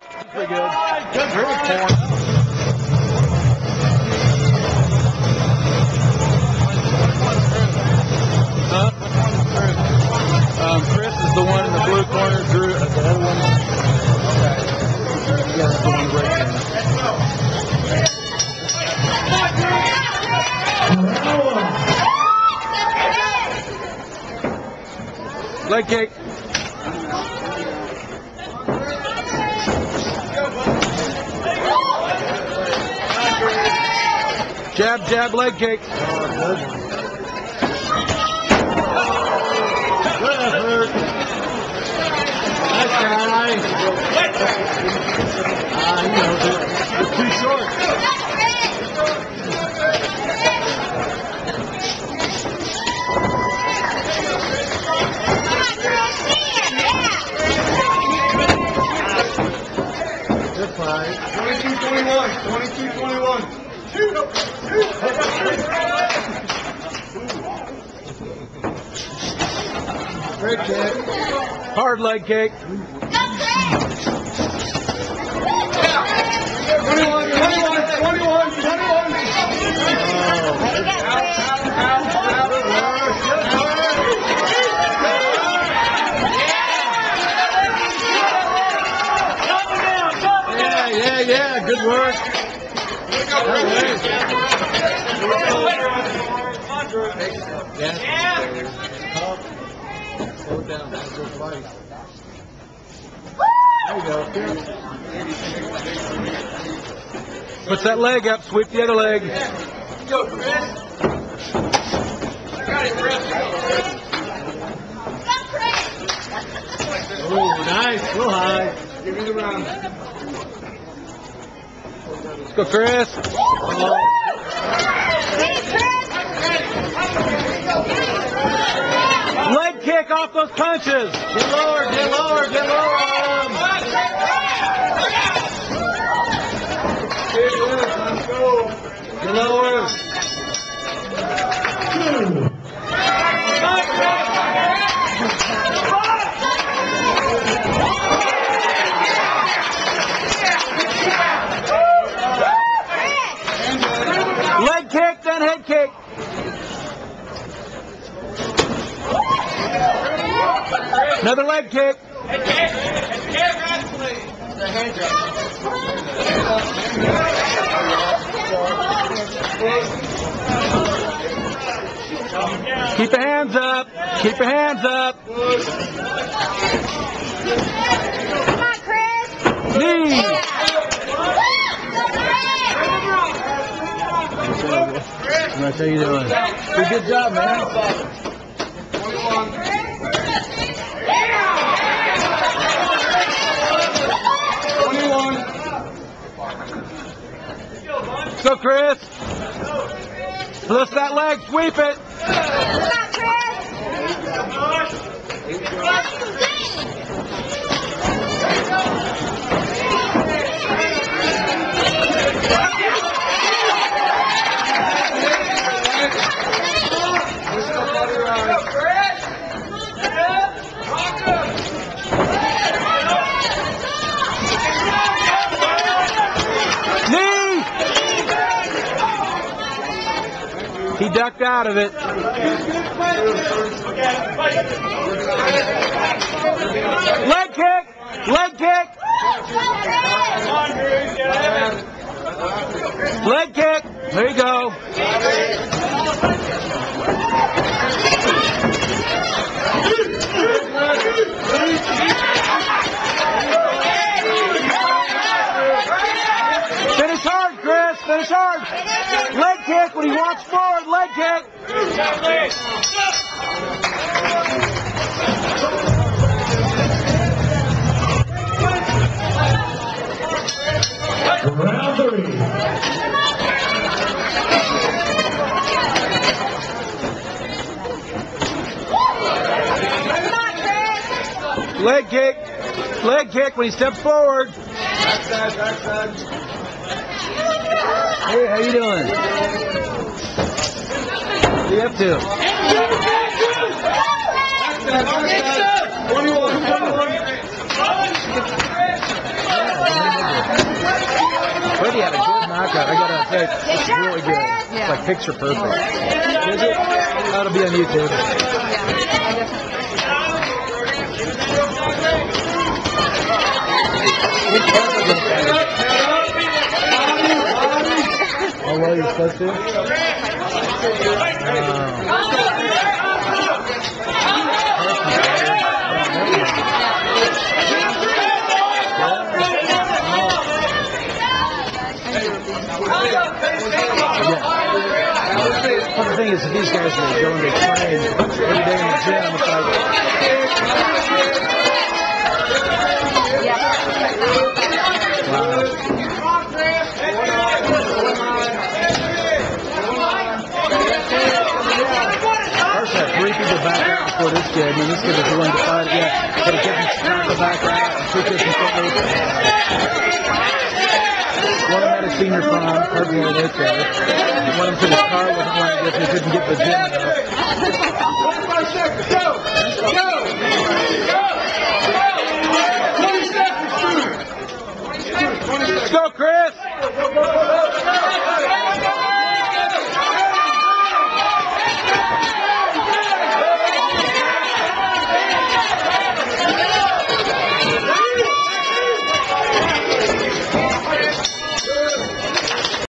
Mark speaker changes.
Speaker 1: Pretty good. Good hurt corn. Chris is the one in the blue corner. Drew is the other one. Okay. Yeah, that's the one right there. Leg kick. Jab, jab, leg kick. Good effort. Nice guy. He knows it. It's too short. Good fight.
Speaker 2: 22-21. 22-21.
Speaker 1: Great kick. Hard leg kick.
Speaker 2: 21, 21.
Speaker 1: Yeah, good work. Slow it down. That's a good fight. There you go. Puts that leg up. Sweep the other leg.
Speaker 2: Go, Chris. Got it, Chris.
Speaker 1: Oh, nice. Real high.
Speaker 2: Give me the round.
Speaker 1: Let's go, Chris. Leg kick off those punches. Get lower, get lower, get lower on him.
Speaker 2: Let's go.
Speaker 1: Get lower. Leg kick, then head kick. Another leg kick. Keep your hands up. Keep your hands up.
Speaker 3: Come on, Chris.
Speaker 1: Knee. How you doing? Good job, man.
Speaker 2: 21.
Speaker 1: Go, Chris. Lift that leg. Sweep it. He ducked out of it. Leg kick! Leg kick! Leg kick! There you go. Finish hard, Chris. Finish hard. Leg kick when he walks forward. Leg kick.
Speaker 4: Round 3.
Speaker 1: Leg kick. Leg kick when he steps forward.
Speaker 2: Backside, backside.
Speaker 1: Hey, how you doing? What are you up to?
Speaker 2: Backside, backside. 21, 21.
Speaker 1: haircut. I gotta say, it's really good. It's like picture perfect. Is it? That'll be on YouTube. Oh, well, you're supposed to? Well, the thing is, these guys are going to train every day in the gym. It's like, first had 3 people back out before this kid, and this kid was willing to fight it. Yeah, but he kept trying to back out, and 2 kids in front of him. One of them had a senior prom, hardly one of those guys. One of them said his car wasn't running good, so he couldn't get to the gym enough.
Speaker 2: 45 seconds, go! Go! Go! 20 seconds, shoot!
Speaker 1: Let's go, Chris!